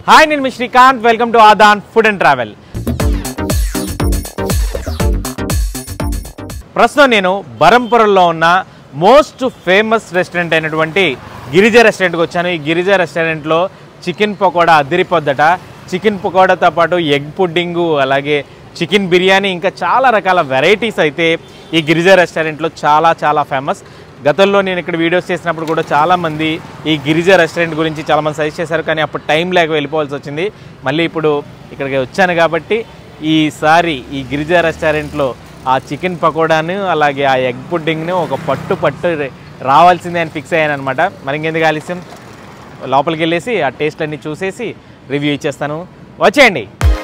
Hi నేను మీ Srikanth, welcome to Aadan food and travel. ప్రస్తుతం నేను బరంపురంలో ఉన్న మోస్ట్ ఫేమస్ రెస్టారెంట్ అయినటువంటి గిరిజ రెస్టారెంట్కి వచ్చాను. ఈ గిరిజ రెస్టారెంట్లో చికెన్ పకోడా అదిరిపోద్దట. చికెన్ పకోడాతో పాటు ఎగ్ పుడ్డింగు, అలాగే చికెన్ బిర్యానీ, ఇంకా చాలా రకాల వెరైటీస్ అయితే ఈ గిరిజ రెస్టారెంట్లో చాలా ఫేమస్. గతంలో నేను ఇక్కడ వీడియోస్ చేసినప్పుడు కూడా చాలామంది ఈ గిరిజ రెస్టారెంట్ గురించి చాలామంది సజెస్ట్ చేశారు, కానీ అప్పుడు టైం లేక వెళ్ళిపోవాల్సి వచ్చింది. మళ్ళీ ఇప్పుడు ఇక్కడికి వచ్చాను కాబట్టి ఈసారి ఈ గిరిజ రెస్టారెంట్లో ఆ చికెన్ పకోడాను అలాగే ఆ ఎగ్ పుడ్డింగ్ను ఒక పట్టు రావాల్సిందే అని ఫిక్స్ అయ్యాను అనమాట. మరి ఇంకెందుకు ఆలస్యం, లోపలికి వెళ్ళేసి ఆ టేస్ట్ అన్నీ చూసేసి రివ్యూ ఇచ్చేస్తాను. వచ్చేయండి.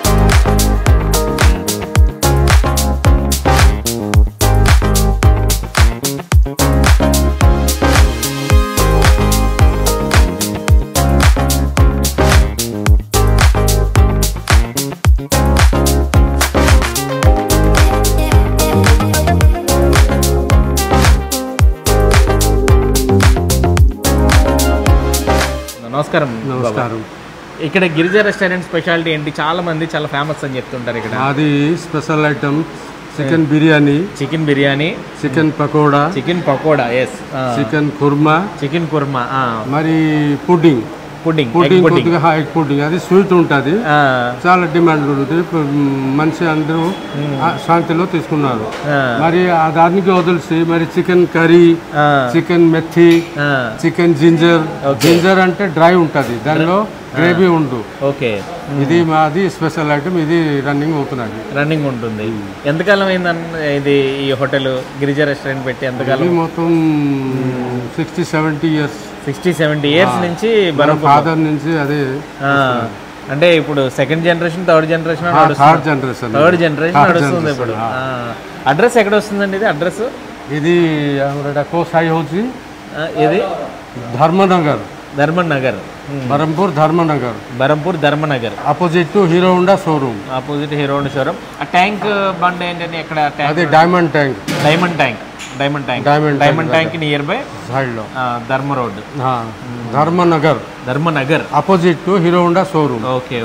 నమస్కారం. ఇక్కడ గిరిజ రెస్టారెంట్ స్పెషాలిటీ ఏంటి? చాలా మంది చాలా ఫేమస్ అని చెప్తుంటారు. ఇక్కడ అది special item chicken biryani, chicken pakoda, yes, chicken kurma, మరి పుడ్డింగ్ కొద్దిగా ఎగ్ పుడ్డింగ్, అది స్వీట్ ఉంటుంది, చాలా డిమాండ్ ఉంటుంది. మనిషి అందరూ శాంతిలో తీసుకున్నారు. మరి దానికి వదిలిసి మరి chicken curry, chicken methi, chicken ginger అంటే డ్రై ఉంటుంది, దానిలో గ్రేవీ ఉండు. ఓకే, ఇది మాది స్పెషల్ ఐటమ్. ఇది రన్నింగ్ ఉంటుంది. ఎంతకాలం అయిందన్న ఇది ఈ హోటల్ గిరిజ రెస్టారెంట్ పెట్టి? ఎంతకాలం? మొత్తం 60-70 years. 60-70 years నుంచి ఫాదర్ నుంచి. అదే అంటే ఇప్పుడు సెకండ్ జనరేషన్, థర్డ్ జనరేషన్ నడుస్తుంది ఇప్పుడు. అడ్రస్ ఎక్కడ వస్తుందండి ఇది? అడ్రస్ ఇది కోసాయి హౌస్, ఇది Dharmanagar, Berhampur Dharmanagar, opposite to Hero Honda showroom. ఆ ట్యాంక్ బండ్ ఏంటంటే ఎక్కడ? అది diamond tank near by side లో Dharmanagar opposite to Hero Honda showroom. Okay.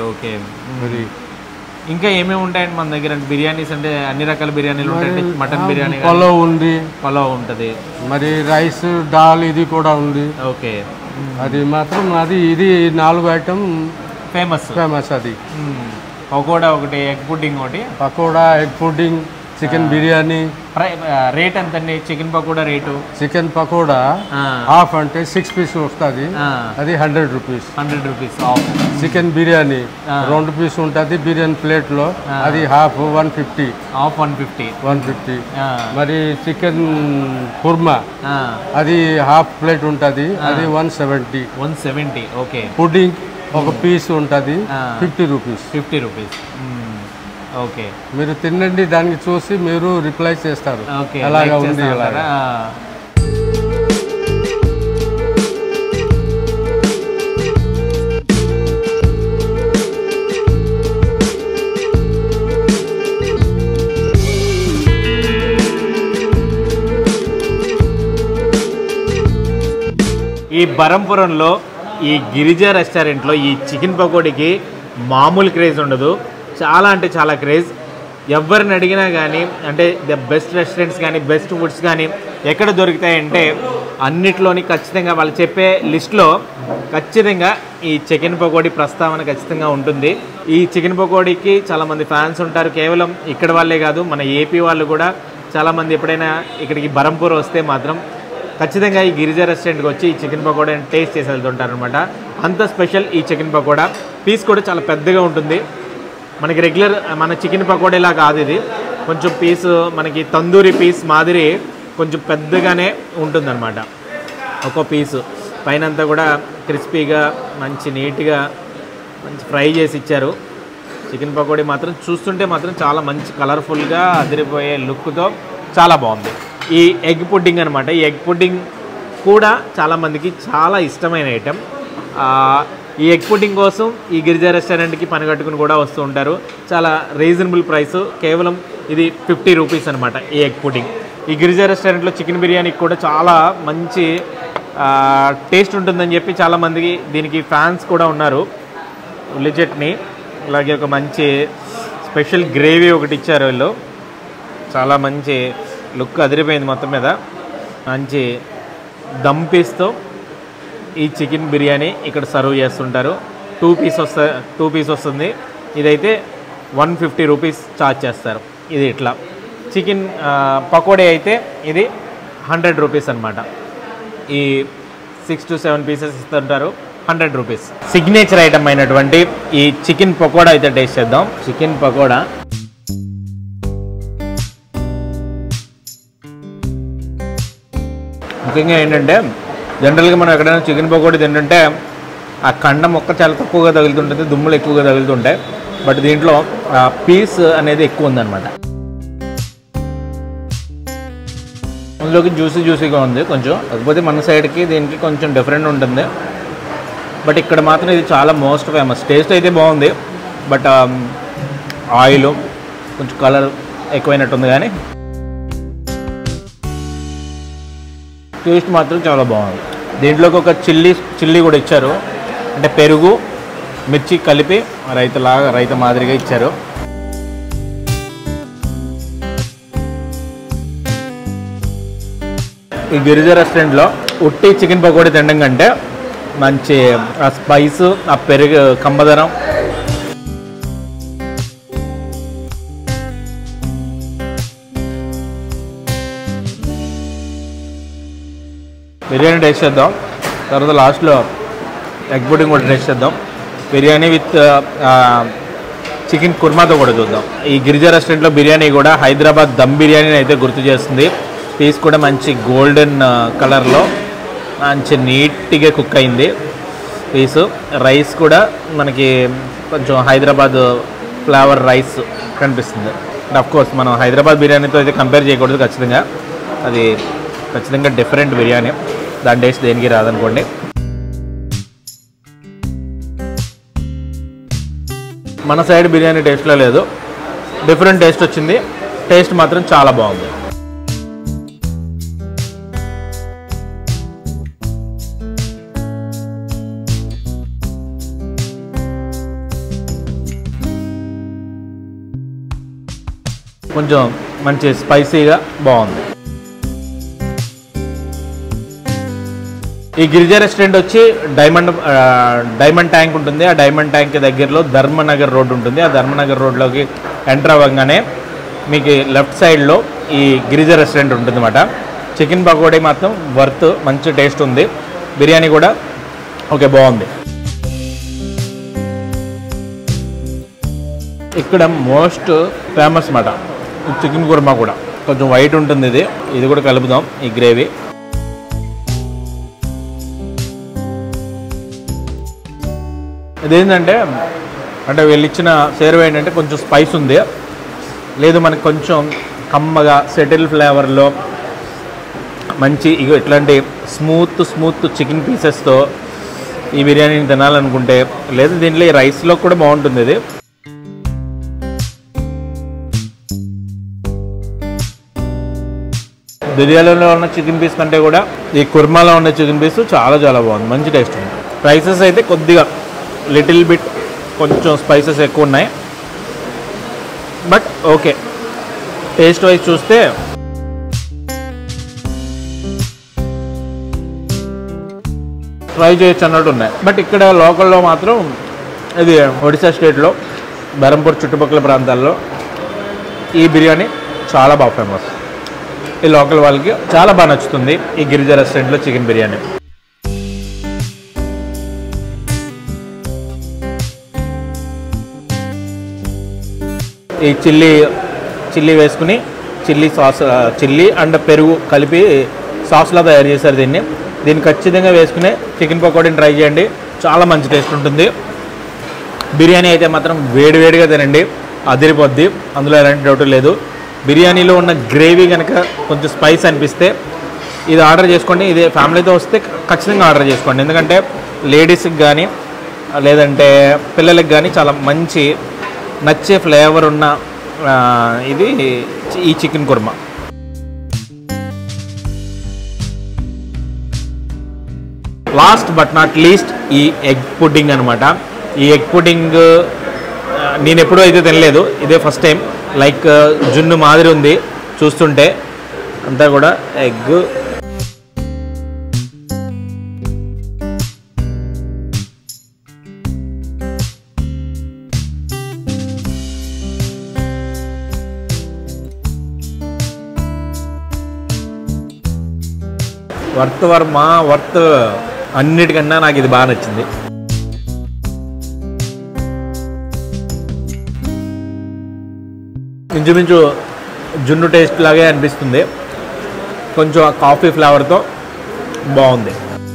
ఇంకా ఏమేమి ఉంటాయండి మన దగ్గర? బిర్యానీస్ అంటే అన్ని రకాల బిర్యానీలు ఉంటాయి. మటన్ బిర్యానీ, పలావ్ ఉంటుంది, మరి రైస్, దాల్ ఇది కూడా ఉంది. ఓకే, అది మాత్రం ఇది 4 ఐటమ్ ఫేమస్. అది పకోడా ఒకటి, ఎగ్ పుడ్డింగ్ ఒకటి, చికెన్ బిర్యానీ. రేట్ ఎంతండి chicken pakoda rate? Chicken pakoda half అంటే 6 పీస్ వస్తుంది, అది 100 రూపీస్. చికెన్ బిర్యానీ 2 పీస్ ఉంటుంది బిర్యానీ ప్లేట్ లో, అది హాఫ్ 150. మరి చికెన్ కుర్మా అది హాఫ్ ప్లేట్ ఉంటుంది, అది 170. ఓకే. పుడ్డింగ్ ఒక పీస్ ఉంటుంది, 50 రూపీస్. ఓకే, మీరు తినండి, దానికి చూసి మీరు రిప్లై చేస్తారు ఎలాగా ఉంది. ఈ బరంపురంలో ఈ గిరిజ రెస్టారెంట్లో ఈ చికెన్ పకోడీకి మామూలు క్రేజ్ ఉండదు. చాలా అంటే చాలా క్రేజ్. ఎవరిని అడిగినా కానీ, అంటే ద బెస్ట్ రెస్టారెంట్స్ కానీ, బెస్ట్ ఫుడ్స్ కానీ ఎక్కడ దొరుకుతాయంటే అన్నిట్లోని ఖచ్చితంగా వాళ్ళు చెప్పే లిస్ట్లో ఖచ్చితంగా ఈ చికెన్ పకోడీ ప్రస్తావన ఖచ్చితంగా ఉంటుంది. ఈ చికెన్ పకోడీకి చాలామంది ఫ్యాన్స్ ఉంటారు. కేవలం ఇక్కడ వాళ్ళే కాదు, మన ఏపీ వాళ్ళు కూడా చాలామంది ఎప్పుడైనా ఇక్కడికి బరంపూర్ వస్తే మాత్రం ఖచ్చితంగా ఈ గిరిజ రెస్టారెంట్కి వచ్చి ఈ చికెన్ పకోడాని టేస్ట్ చేసి వెళ్తుంటారు అనమాట. అంత స్పెషల్ ఈ చికెన్ పకోడా. పీస్ కూడా చాలా పెద్దగా ఉంటుంది. మనకి రెగ్యులర్ మన చికెన్ పకోడీలా కాదు, ఇది కొంచెం పీసు మనకి తందూరి పీస్ మాదిరి కొంచెం పెద్దగానే ఉంటుందన్నమాట. ఒక్కో పీసు పైనంతా కూడా క్రిస్పీగా మంచి నీట్గా మంచి ఫ్రై చేసి ఇచ్చారు. చికెన్ పకోడీ మాత్రం చూస్తుంటే మాత్రం చాలా మంచి కలర్ఫుల్గా అదిరిపోయే లుక్తో చాలా బాగుంది. ఈ ఎగ్ పుడ్డింగ్ అనమాట. ఈ ఎగ్ పుడ్డింగ్ కూడా చాలామందికి చాలా ఇష్టమైన ఐటెం. ఈ ఎగ్ పుడ్డింగ్ కోసం ఈ గిరిజ రెస్టారెంట్కి పని కట్టుకుని కూడా వస్తూ ఉంటారు. చాలా రీజనబుల్ ప్రైస్, కేవలం ఇది 50 రూపీస్ అనమాట ఈ ఎగ్ పుడ్డింగ్. ఈ గిరిజ రెస్టారెంట్లో చికెన్ బిర్యానీకి కూడా చాలా మంచి టేస్ట్ ఉంటుందని చెప్పి చాలామందికి దీనికి ఫ్యాన్స్ కూడా ఉన్నారు. ఉల్లి చట్నీ, అలాగే ఒక మంచి స్పెషల్ గ్రేవీ ఒకటి ఇచ్చారు వీళ్ళు. చాలా మంచి లుక్ అదిరిపోయింది మొత్తం మీద. మంచి దమ్ పీస్తో ఈ చికెన్ బిర్యానీ ఇక్కడ సర్వ్ చేస్తుంటారు. 2 పీస్ వస్తుంది. ఇదైతే 150 రూపీస్ ఛార్జ్ చేస్తారు. ఇది ఇట్లా. చికెన్ పకోడీ అయితే ఇది 100 రూపీస్ అనమాట. ఈ 6 to 7 పీసెస్ ఇస్తుంటారు, 100 రూపీస్. సిగ్నేచర్ ఐటమ్ అయినటువంటి ఈ చికెన్ పకోడా అయితే టేస్ట్ చేద్దాం. చికెన్ పకోడా ముఖ్యంగా ఏంటంటే, జనరల్గా మనం ఎక్కడైనా చికెన్ పకోడీ తింటుంటే ఆ కండ మొక్క చాలా తక్కువగా తగులుతుంటుంది, దుమ్ములు ఎక్కువగా తగులుతుంటాయి. బట్ దీంట్లో పీస్ అనేది ఎక్కువ ఉందన్నమాట. అందులోకి జ్యూసీగా ఉంది కొంచెం. కాకపోతే మన సైడ్కి దీనికి కొంచెం డిఫరెంట్ ఉంటుంది. బట్ ఇక్కడ మాత్రం ఇది చాలా మోస్ట్ ఫేమస్. టేస్ట్ అయితే బాగుంది, బట్ ఆయిల్ కొంచెం కలర్ ఎక్కువైనట్టుంది, కానీ టేస్ట్ మాత్రం చాలా బాగుంది. దీంట్లోకి ఒక చిల్లీ కూడా ఇచ్చారు. అంటే పెరుగు మిర్చి కలిపి రైత మాదిరిగా ఇచ్చారు. ఈ గిరిజా రెస్టారెంట్లో ఉట్టి చికెన్ పకోడీ తినడం కంటే మంచి ఆ స్పైస్, ఆ పెరుగు కంబదనం, బిర్యానీ టేస్ట్ చేద్దాం. తర్వాత లాస్ట్లో ఎగ్ పుడ్డింగ్ కూడా టేస్ట్ చేద్దాం. బిర్యానీ విత్ చికెన్ కుర్మాతో కూడా చూద్దాం. ఈ గిరిజా రెస్టారెంట్లో బిర్యానీ కూడా హైదరాబాద్ దమ్ బిర్యానీ అయితే గుర్తు చేస్తుంది. పీస్ కూడా మంచి గోల్డెన్ కలర్లో మంచి నీట్గా కుక్ అయింది పీసు. రైస్ కూడా మనకి కొంచెం హైదరాబాద్ ఫ్లేవర్ రైస్ కనిపిస్తుంది. అఫ్ కోర్స్ మనం హైదరాబాద్ బిర్యానీతో అయితే కంపేర్ చేయకూడదు. అది ఖచ్చితంగా డిఫరెంట్ బిర్యానీ. దాని టేస్ట్ దేనికి రాదనుకోండి. మన సైడ్ బిర్యానీ టేస్ట్లో లేదు, డిఫరెంట్ టేస్ట్ వచ్చింది. టేస్ట్ మాత్రం చాలా బాగుంది. కొంచెం మంచి స్పైసీగా బాగుంది. ఈ గిరిజా రెస్టారెంట్ వచ్చి డైమండ్ ట్యాంక్ ఉంటుంది. ఆ డైమండ్ ట్యాంక్ దగ్గరలో ధర్మనగర్ రోడ్ ఉంటుంది. ఆ ధర్మనగర్ రోడ్లోకి ఎంటర్ అవ్వగానే మీకు లెఫ్ట్ సైడ్లో ఈ గిరిజా రెస్టారెంట్ ఉంటుంది అన్నమాట. చికెన్ పకోడీ మాత్రం వర్త్, మంచి టేస్ట్ ఉంది. బిర్యానీ కూడా ఓకే, బాగుంది. ఇక్కడ మోస్ట్ ఫేమస్ అన్నమాట చికెన్ కుర్మా కూడా. కొంచెం వైట్ ఉంటుంది. ఇది కూడా కలుపుదాం ఈ గ్రేవీ. ఇదేంటంటే వీళ్ళు ఇచ్చిన సేర్వ ఏంటంటే కొంచెం స్పైస్ ఉంది, లేదు మనకి కొంచెం కమ్మగా సెటిల్ ఫ్లేవర్లో మంచి ఇట్లాంటి స్మూత్ చికెన్ పీసెస్తో ఈ బిర్యానీని తినాలనుకుంటే, లేదు దీంట్లో ఈ రైస్లో కూడా బాగుంటుంది. ఇది బిర్యానీలో ఉన్న చికెన్ పీస్ కంటే కూడా ఈ కుర్మాలో ఉన్న చికెన్ పీస్ చాలా బాగుంది, మంచి టేస్ట్ ఉంది. ప్రైసెస్ అయితే కొద్దిగా లిటిల్ బిట్ కొంచెం స్పైసెస్ ఎక్కువ ఉన్నాయి, బట్ ఓకే. టేస్ట్ వైజ్ చూస్తే ట్రై చేయొచ్చు అన్నట్టు ఉన్నాయి. బట్ ఇక్కడ లోకల్లో మాత్రం ఇది ఒడిశా స్టేట్లో బెరంపూర్ చుట్టుపక్కల ప్రాంతాల్లో ఈ బిర్యానీ చాలా బాగా ఫేమస్. ఈ లోకల్ వాళ్ళకి చాలా బాగా నచ్చుతుంది ఈ గిరిజా రెస్టారెంట్లో చికెన్ బిర్యానీ. ఈ చిల్లీ వేసుకుని చిల్లీ అండ్ పెరుగు కలిపి సాస్లా తయారు చేశారు. దీన్ని ఖచ్చితంగా వేసుకుని చికెన్ పకోడీని ట్రై చేయండి, చాలా మంచి టేస్ట్ ఉంటుంది. బిర్యానీ అయితే మాత్రం వేడిగా తినండి, అదిరిపోద్ది, అందులో ఎలాంటి డౌట్ లేదు. బిర్యానీలో ఉన్న గ్రేవీ కనుక కొంచెం స్పైస్ అనిపిస్తే ఇది ఆర్డర్ చేసుకోండి. ఇది ఫ్యామిలీతో వస్తే ఖచ్చితంగా ఆర్డర్ చేసుకోండి, ఎందుకంటే లేడీస్కి కానీ లేదంటే పిల్లలకి కానీ చాలా మంచి నచ్చే ఫ్లేవర్ ఉన్న ఇది ఈ chicken kurma. Last but not least ఈ ఎగ్ పుడ్డింగ్ అనమాట. ఈ ఎగ్ పుడ్డింగ్ నేను ఎప్పుడూ అయితే తినలేదు, ఇదే ఫస్ట్ టైం. లైక్ జున్ను మాదిరి ఉంది చూస్తుంటే, అంతా కూడా ఎగ్. వర్త్ అన్నిటికన్నా నాకు ఇది బాగా నచ్చింది. ఇంచుమించు జున్ను టేస్ట్ లాగే అనిపిస్తుంది, కొంచెం కాఫీ ఫ్లేవర్తో బాగుంది.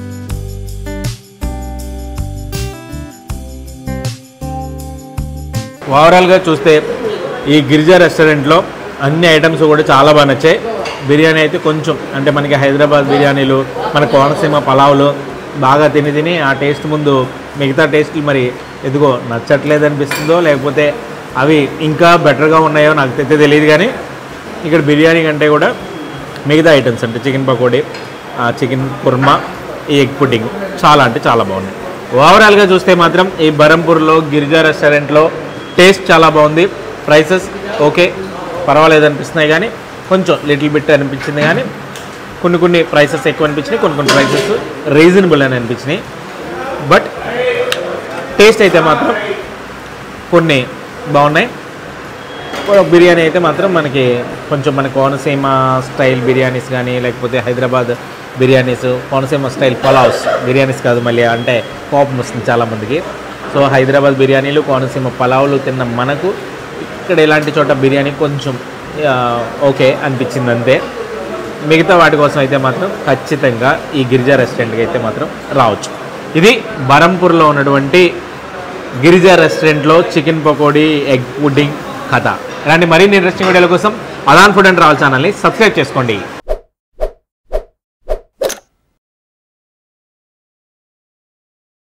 ఓవరాల్గా చూస్తే ఈ గిరిజా రెస్టారెంట్లో అన్ని ఐటమ్స్ కూడా చాలా బాగా నచ్చాయి. బిర్యానీ అయితే కొంచెం అంటే మనకి హైదరాబాద్ బిర్యానీలు, మన కోనసీమ పలావులు బాగా తిని ఆ టేస్ట్ ముందు మిగతా టేస్ట్లు మరి ఎదుగో నచ్చట్లేదు అనిపిస్తుందో, లేకపోతే అవి ఇంకా బెటర్గా ఉన్నాయో నాకు అయితే తెలియదు. కానీ ఇక్కడ బిర్యానీ కంటే కూడా మిగతా ఐటమ్స్ అంటే చికెన్ పకోడీ, చికెన్ కుర్మా, ఈ ఎగ్ పుడ్డింగ్ చాలా అంటే చాలా బాగున్నాయి. ఓవరాల్గా చూస్తే మాత్రం ఈ బరంపూర్లో గిరిజా రెస్టారెంట్లో టేస్ట్ చాలా బాగుంది. ప్రైసెస్ ఓకే పర్వాలేదు అనిపిస్తున్నాయి, కానీ కొంచెం లిటిల్ బిట్ అనిపించింది. కానీ కొన్ని ప్రైసెస్ ఎక్కువ అనిపించినాయి, కొన్ని ప్రైసెస్ రీజనబుల్ అని అనిపించినాయి. బట్ టేస్ట్ అయితే మాత్రం కొన్ని బాగున్నాయి. బిర్యానీ అయితే మాత్రం మనకి కొంచెం మన కోనసీమ స్టైల్ బిర్యానీస్ కానీ, లేకపోతే హైదరాబాద్ బిర్యానీస్, కోనసీమ స్టైల్ పలావ్స్ బిర్యానీస్ కాదు మళ్ళీ అంటే కోపం వస్తుంది చాలామందికి. సో హైదరాబాద్ బిర్యానీలు, కోనసీమ పలావులు తిన్న మనకు ఇక్కడ ఇలాంటి చోట బిర్యానీ కొంచెం ఓకే అనిపించింది అంతే. మిగతా వాటి కోసం అయితే మాత్రం ఖచ్చితంగా ఈ గిరిజా రెస్టారెంట్కి అయితే మాత్రం రావచ్చు. ఇది బరంపూర్లో ఉన్నటువంటి గిరిజా రెస్టారెంట్లో చికెన్ పకోడీ, ఎగ్ పుడ్డింగ్ కథ. ఇలాంటి మరిన్ని ఇంట్రెస్టింగ్ వీడియోల కోసం అదాన్ ఫుడ్ అండ్ ట్రావెల్ ఛానల్ని సబ్స్క్రైబ్ చేసుకోండి.